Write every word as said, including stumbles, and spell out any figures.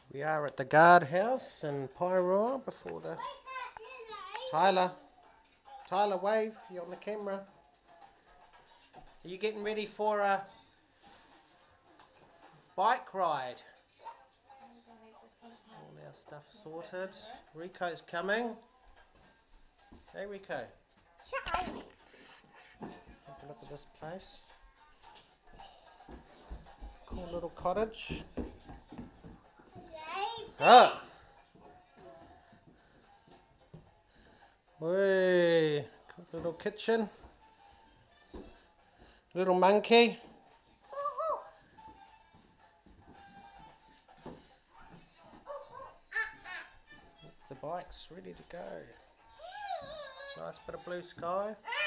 We are at the guardhouse in Pyroa before the... Tyler. Tyler, wave. You're on the camera. Are you getting ready for a bike ride? All our stuff sorted. Rico's coming. Hey Rico. Have a look at this place. Cool little cottage. Ah! Whee! Little kitchen. Little monkey. The bike's ready to go. Nice bit of blue sky.